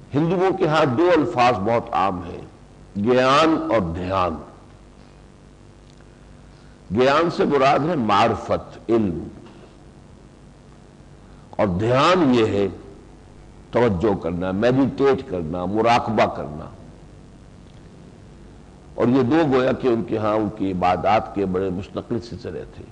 ہندوؤں کے ہاں دو الفاظ بہت عام ہیں، گیان اور دھیان۔ گیان سے مراد ہے معرفت، علم، اور دھیان یہ ہے توجہ کرنا، میڈیٹیٹ کرنا، مراقبہ کرنا۔ اور یہ دو گویا کہ ان کے ہاں ان کی عبادات کے بڑے مستقل سلسلے تھے۔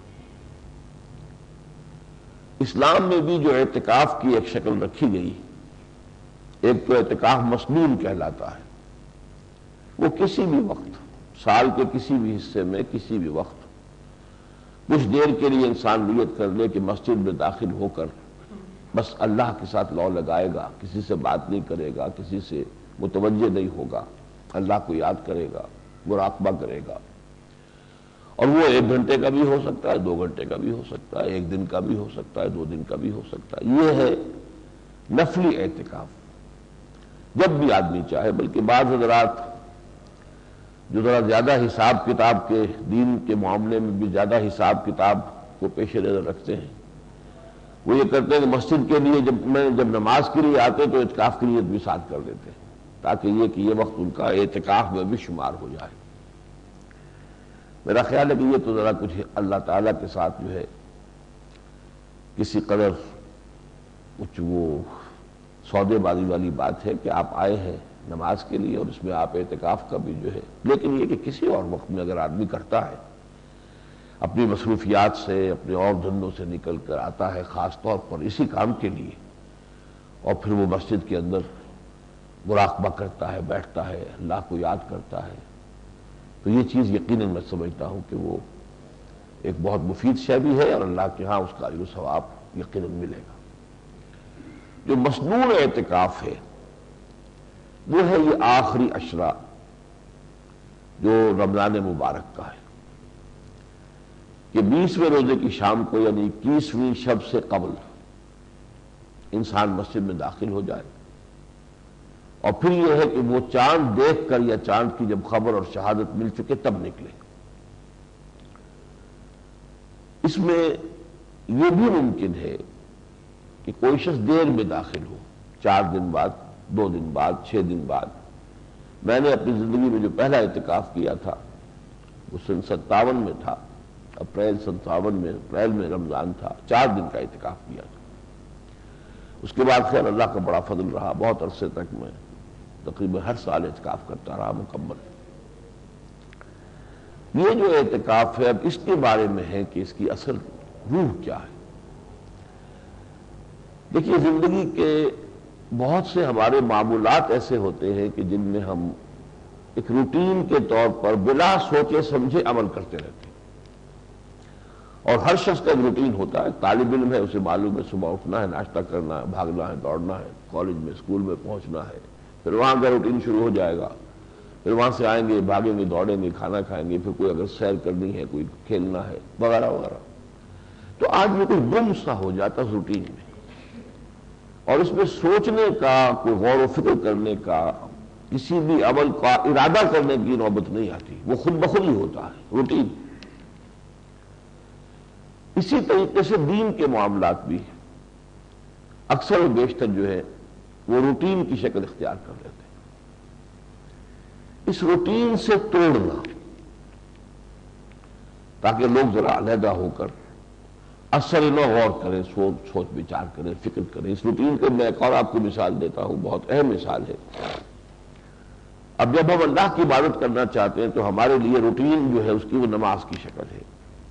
اسلام میں بھی جو اعتکاف کی ایک شکل رکھی گئی، ایک تو اعتکاف مسنون کہلاتا ہے، وہ کسی بھی وقت، سال کے کسی بھی حصے میں کسی بھی وقت کچھ دیر کے لیے انسان نیت کر لے کہ مسجد میں داخل ہو کر بس اللہ کے ساتھ لو لگائے گا، کسی سے بات نہیں کرے گا، کسی سے متوجہ نہیں ہوگا، اللہ کو یاد کرے گا، مراقبہ کرے گا۔ اور وہ 1 گھنٹے کا بھی ہو سکتا ہے، 2 گھنٹے کا بھی ہو سکتا ہے، 1 دن کا بھی ہو سکتا ہے، 2 دن کا بھی ہو سکتا ہے۔ یہ ہے نفلی اعتکاف، جب بھی آدمی چاہے۔ بلکہ بعض حضرات جو ذرا زیادہ حساب کتاب کے، دین کے معاملے میں بھی زیادہ حساب کتاب کو پیش نظر رکھتے ہیں، وہ یہ کرتے ہیں کہ مسجد کے لیے جب نماز کے لیے آتے تو اعتکاف کی نیت بھی ساتھ کر دیتے ہیں، تاکہ یہ وقت ان کا اعتکاف میں بھی شمار ہو جائے۔ میرا خیال ہے کہ یہ تو ذرا کچھ اللہ تعالیٰ کے ساتھ جو ہے کسی قدر کچھ وہ سودے بازی والی بات ہے کہ آپ آئے ہیں نماز کے لیے اور اس میں آپ اعتکاف کا بھی جو ہے، لیکن یہ کہ کسی اور وقت میں اگر آدمی کرتا ہے، اپنی مصروفیات سے، اپنے اور دھندوں سے نکل کر آتا ہے خاص طور پر اسی کام کے لیے، اور پھر وہ مسجد کے اندر مراقبہ کرتا ہے، بیٹھتا ہے، اللہ کو یاد کرتا ہے، تو یہ چیز یقیناً میں سمجھتا ہوں کہ وہ ایک بہت مفید شے بھی ہے، اور اللہ کے ہاں اس کا اجر و ثواب یقیناً ملے گا۔ جو مسنون اعتکاف ہے وہ ہے یہ آخری عشرہ جو رمضان مبارک کا ہے، کہ 20ویں روزے کی شام کو، یعنی 21ویں شب سے قبل انسان مسجد میں داخل ہو جائے، اور پھر یہ ہے کہ وہ چاند دیکھ کر یا چاند کی جب خبر اور شہادت مل چکے تب نکلے۔ اس میں یہ بھی ممکن ہے کہ کوئی شخص دیر میں داخل ہو، 4 دن بعد، 2 دن بعد، 6 دن بعد۔ میں نے اپنی زندگی میں جو پہلا اعتکاف کیا تھا وہ سن 57 میں تھا، اپریل 57 میں، اپریل میں رمضان تھا، 4 دن کا اعتکاف کیا تھا۔ اس کے بعد خیر اللہ کا بڑا فضل رہا، بہت عرصے تک میں تقریباً ہر سال اعتکاف کرتا رہا مکمل۔ یہ جو اعتکاف ہے اب اس کے بارے میں ہے کہ اس کی اصل روح کیا ہے۔ دیکھیے زندگی کے بہت سے ہمارے معمولات ایسے ہوتے ہیں کہ جن میں ہم ایک روٹین کے طور پر بلا سوچے سمجھے عمل کرتے رہتے ہیں، اور ہر شخص کا ایک روٹین ہوتا ہے۔ طالب علم ہے، اسے معلوم ہے صبح اٹھنا ہے، ناشتہ کرنا ہے، بھاگنا ہے، دوڑنا ہے، کالج میں، اسکول میں پہنچنا ہے، پھر وہاں کا روٹین شروع ہو جائے گا، پھر وہاں سے آئیں گے، بھاگیں گے، دوڑیں گے، کھانا کھائیں گے، پھر کوئی اگر سیر کرنی ہے، کوئی کھیلنا ہے، وغیرہ وغیرہ۔ تو آج میں کوئی گم سا ہو جاتا اس روٹین میں، اور اس میں سوچنے کا، کوئی غور و فکر کرنے کا، کسی بھی عمل کا ارادہ کرنے کی نوبت نہیں آتی، وہ خود بخود ہی ہوتا ہے روٹین۔ اسی طریقے سے دین کے معاملات بھی اکثر و بیشتر جو ہے وہ روٹین کی شکل اختیار کر لیتے ہیں۔ اس روٹین سے توڑنا تاکہ لوگ ذرا علیحدہ ہو کر اثر نو غور کریں، سوچ بچار کریں، فکر کریں۔ اس روٹین کے میں ایک اور آپ کو مثال دیتا ہوں، بہت اہم مثال ہے۔ اب جب ہم اللہ کی عبادت کرنا چاہتے ہیں تو ہمارے لیے روٹین جو ہے اس کی وہ نماز کی شکل ہے۔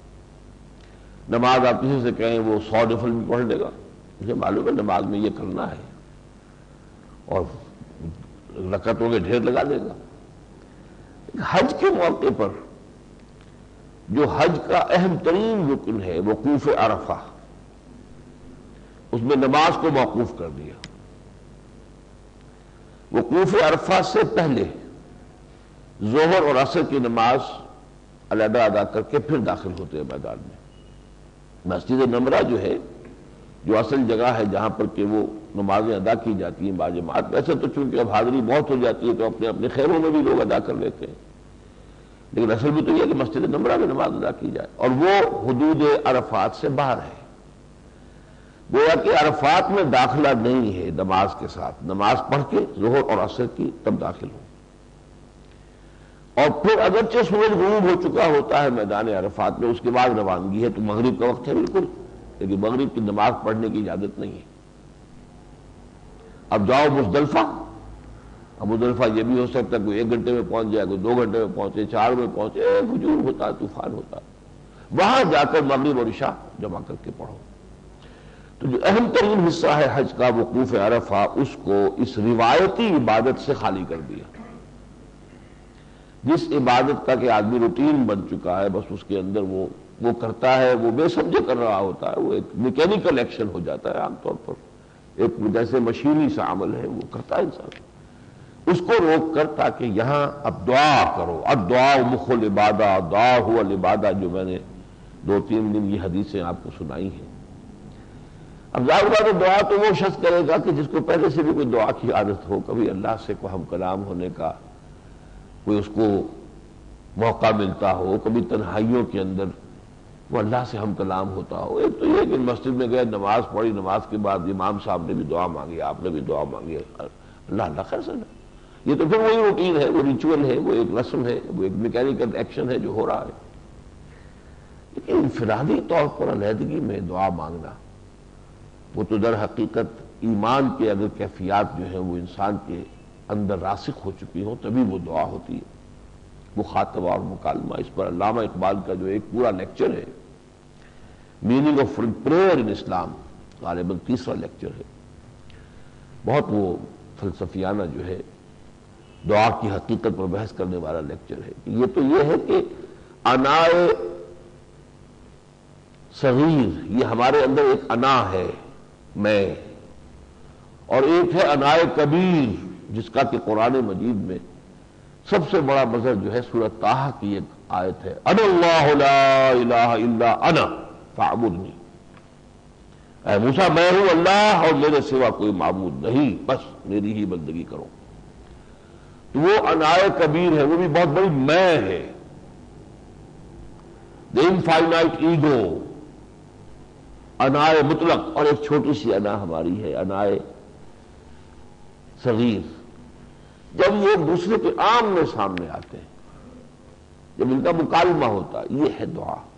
نماز آپ کسی سے کہیں وہ 100 نفل بھی پڑھ لے گا، مجھے معلوم ہے نماز میں یہ کرنا ہے، اور رکعتوں کے ڈھیر لگا دے گا۔ حج کے موقع پر جو حج کا اہم ترین رکن ہے وقوف عرفہ، اس میں نماز کو موقوف کر دیا۔ وقوف عرفہ سے پہلے ظہر اور عصر کی نماز علیحدہ ادا کر کے پھر داخل ہوتے ہیں میدان میں۔ مسجد نمرہ جو ہے، جو اصل جگہ ہے جہاں پر کہ وہ نمازیں ادا کی جاتی ہیں باجماعت، ویسے تو چونکہ اب حاضری بہت ہو جاتی ہے تو اپنے اپنے خیروں میں بھی لوگ ادا کر لیتے ہیں، لیکن اصل بھی تو یہ ہے کہ مسجد نمرہ میں نماز ادا کی جائے، اور وہ حدود عرفات سے باہر ہے۔ گویا کہ عرفات میں داخلہ نہیں ہے نماز کے ساتھ، نماز پڑھ کے ظہر اور عصر کی تب داخل ہو، اور پھر اگرچہ سورج غروب ہو چکا ہوتا ہے میدان عرفات میں، اس کے بعد روانگی ہے تو مغرب کا وقت ہے بالکل، لیکن مغرب کی نماز پڑھنے کی اجازت نہیں ہے۔ اب جاؤ مزدلفہ، اب مزدلفہ یہ بھی ہو سکتا ہے کوئی 1 گھنٹے میں پہنچ جائے، کوئی 2 گھنٹے میں پہنچے، 4 میں پہنچے، ہجوم ہوتا ہے، طوفان ہوتا ہے، وہاں جا کر مغرب اور عشاء جمع کر کے پڑھو۔ تو جو اہم ترین حصہ ہے حج کا، وقوف عرفہ، اس کو اس روایتی عبادت سے خالی کر دیا۔ جس عبادت کا کہ آدمی روٹین بن چکا ہے، بس اس کے اندر وہ کرتا ہے، وہ بے سمجھے کر رہا ہوتا ہے، وہ ایک میکینیکل ایکشن ہو جاتا ہے عام طور پر، ایک جیسے مشینی سا عمل ہے وہ کرتا ہے انسان، اس کو روک کر تاکہ یہاں اب دعا کرو۔ الدعاء مخ العبادہ، دعا هو العبادہ، جو میں نے 2-3 دن یہ حدیثیں آپ کو سنائی ہیں۔ اب ظاہر بات ہے دعا تو وہ شخص کرے گا کہ جس کو پہلے سے بھی کوئی دعا کی عادت ہو، کبھی اللہ سے کوئی ہم کلام ہونے کا کوئی اس کو موقع ملتا ہو، کبھی تنہائیوں کے اندر وہ اللہ سے ہم کلام ہوتا ہو۔ ایک تو یہ کہ مسجد میں گئے، نماز پڑھی، نماز کے بعد امام صاحب نے بھی دعا مانگی، آپ نے بھی دعا مانگی، اللہ خیر سے، یہ تو پھر وہی روٹین ہے، وہ ریچول ہے، وہ ایک رسم ہے، وہ ایک میکینیکل ایکشن ہے جو ہو رہا ہے۔ لیکن انفرادی طور پر علیحدگی میں دعا مانگنا، وہ تو در حقیقت ایمان کے اگر کیفیات جو ہیں وہ انسان کے اندر راسخ ہو چکی ہوں تبھی وہ دعا ہوتی ہے۔ مخاطبہ اور مکالمہ، اس پر علامہ اقبال کا جو ایک پورا لیکچر ہے، meaning of prayer in Islam, غالباً 3واں لیکچر ہے، بہت وہ فلسفیانہ جو ہے دعا کی حقیقت پر بحث کرنے والا لیکچر ہے۔ یہ تو یہ ہے کہ انائے صغیر، یہ ہمارے اندر ایک انا ہے، میں، اور ایک ہے انائے کبیر، جس کا کہ قرآن مجید میں سب سے بڑا مظہر جو ہے سورۃ طٰہٰ کی ایک آیت ہے، انا اللہ لا الہ الا انا فاعبدنی، اے موسیٰ میں ہوں اللہ اور میرے سوا کوئی معبود نہیں، بس میری ہی بندگی کرو۔ تو وہ انائے کبیر ہے، وہ بھی بہت بڑی میں ہے، the infinite ego، انائے مطلق، اور ایک چھوٹی سی انا ہماری ہے انائے صغیر۔ جب یہ دوسرے کے عام میں سامنے آتے ہیں، جب ان کا مکالمہ ہوتا ہے، یہ ہے دعا۔